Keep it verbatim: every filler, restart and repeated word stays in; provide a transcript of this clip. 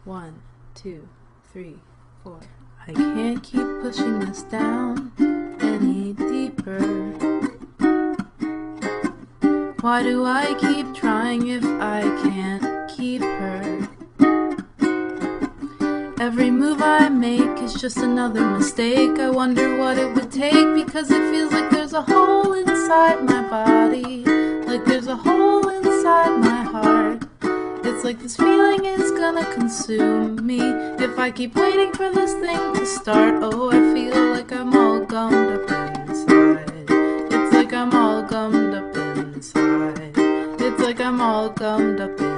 One, two, three, four. I can't keep pushing this down any deeper. Why do I keep trying if I can't keep her? Every move I make is just another mistake. I wonder what it would take, because it feels like there's a hole inside my body, like there's a hole inside my heart. It's like this feeling is gonna consume me if I keep waiting for this thing to start. Oh, I feel like I'm all gummed up inside. It's like I'm all gummed up inside. It's like I'm all gummed up inside.